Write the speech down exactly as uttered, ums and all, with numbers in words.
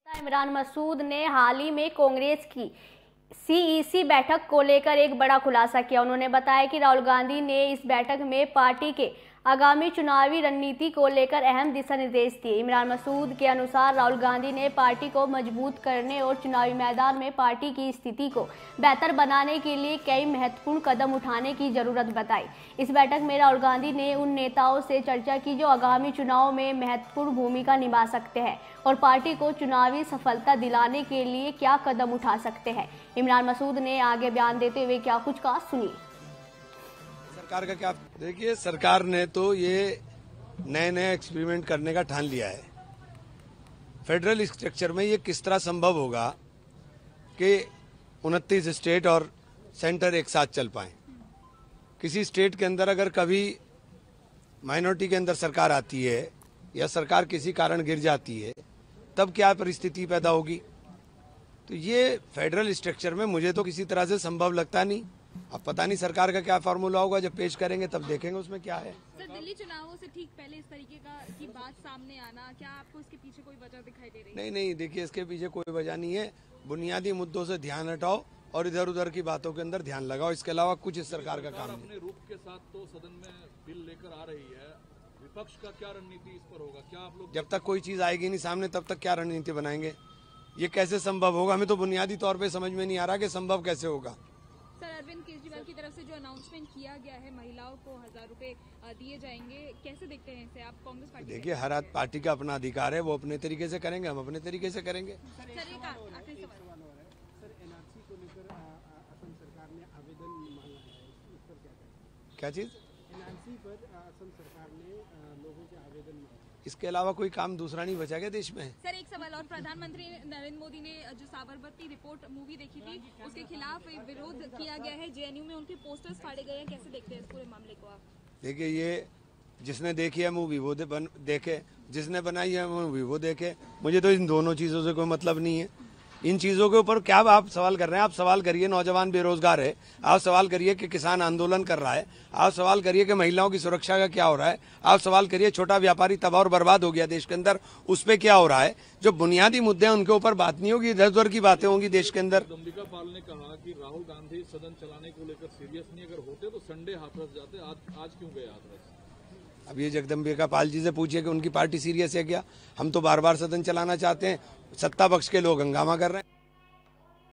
इमरान मसूद ने हाल ही में कांग्रेस की सीईसी बैठक को लेकर एक बड़ा खुलासा किया। उन्होंने बताया कि राहुल गांधी ने इस बैठक में पार्टी के आगामी चुनावी रणनीति को लेकर अहम दिशा निर्देश दिए। इमरान मसूद के अनुसार राहुल गांधी ने पार्टी को मजबूत करने और चुनावी मैदान में पार्टी की स्थिति को बेहतर बनाने के लिए कई महत्वपूर्ण कदम उठाने की जरूरत बताई। इस बैठक में राहुल गांधी ने उन नेताओं से चर्चा की जो आगामी चुनाव में महत्वपूर्ण भूमिका निभा सकते हैं और पार्टी को चुनावी सफलता दिलाने के लिए क्या कदम उठा सकते हैं। इमरान मसूद ने आगे बयान देते हुए क्या कुछ कहा, सुनिए। सरकार का क्या, देखिए सरकार ने तो ये नए नए एक्सपेरिमेंट करने का ठान लिया है। फेडरल स्ट्रक्चर में ये किस तरह संभव होगा कि उनतीस स्टेट और सेंटर एक साथ चल पाए। किसी स्टेट के अंदर अगर कभी माइनॉरिटी के अंदर सरकार आती है या सरकार किसी कारण गिर जाती है तब क्या परिस्थिति पैदा होगी। तो ये फेडरल स्ट्रक्चर में मुझे तो किसी तरह से संभव लगता नहीं। अब पता नहीं सरकार का क्या फार्मूला होगा, जब पेश करेंगे तब देखेंगे उसमें क्या है। सर, दिल्ली चुनावों से ठीक पहले इस तरीके का की बात सामने आना, क्या आपको इसके पीछे कोई वजह दिखाई दे रही है? नहीं नहीं, देखिए इसके पीछे कोई वजह नहीं है। बुनियादी मुद्दों से ध्यान हटाओ और इधर उधर की बातों के अंदर ध्यान लगाओ। इसके अलावा कुछ इस सरकार का काम नहीं। अपने रूप के साथ तो सदन में बिल लेकर आ रही है, विपक्ष का क्या रणनीति इस पर होगा? क्या आप लोग जब तक कोई चीज आएगी नहीं सामने तब तक क्या रणनीति बनाएंगे? ये कैसे संभव होगा? हमें तो बुनियादी तौर पे समझ में नहीं आ रहा कि संभव कैसे होगा। सर, अरविंद केजरीवाल की तरफ से जो अनाउंसमेंट किया गया है, महिलाओं को हजार रुपए दिए जाएंगे, कैसे देखते हैं इसे आप? कांग्रेस पार्टी देखिए हर पार्टी का अपना अधिकार है, वो अपने तरीके से करेंगे, हम अपने तरीके से करेंगे। सर, एक आखिरी सवाल सर, एनआरसी को लेकर असम सरकार ने आवेदन मांगा है, उस पर क्या कहें? क्या चीज? एनआरसी पर असम सरकार ने लोगों से आवेदन मांगा। इसके अलावा कोई काम दूसरा नहीं बचा क्या देश में? सर, एक सवाल और, प्रधानमंत्री नरेंद्र मोदी ने जो साबरमती रिपोर्ट मूवी देखी थी उसके खिलाफ विरोध किया गया है, जेएनयू में उनके पोस्टर्स फाड़े गए हैं, कैसे देखते हैं इस पूरे मामले को आप? देखिए ये जिसने देखी है मूवी वो दे, बन, देखे, जिसने बनाई है मूवी वो देखे। मुझे तो इन दोनों चीजों से कोई मतलब नहीं है। इन चीजों के ऊपर क्या आप सवाल कर रहे हैं? आप सवाल करिए नौजवान बेरोजगार है, आप सवाल करिए कि किसान आंदोलन कर रहा है, आप सवाल करिए कि महिलाओं की सुरक्षा का क्या हो रहा है, आप सवाल करिए छोटा व्यापारी तबाह और बर्बाद हो गया देश के अंदर, उस पर क्या हो रहा है। जो बुनियादी मुद्दे हैं उनके ऊपर बात नहीं होगी, इधर उधर की बातें होंगी देश के अंदर। जगदम्बिका पाल ने कहा कि राहुल गांधी सदन चलाने को लेकर सीरियस नहीं, अगर होते तो संडे हाथरस जाते, आज आज क्यों गए हाथरस? अब ये जगदम्बिका पाल जी से पूछिए कि उनकी पार्टी सीरियस है क्या। हम तो बार बार सदन चलाना चाहते हैं, सत्ता पक्ष के लोग हंगामा कर रहे हैं।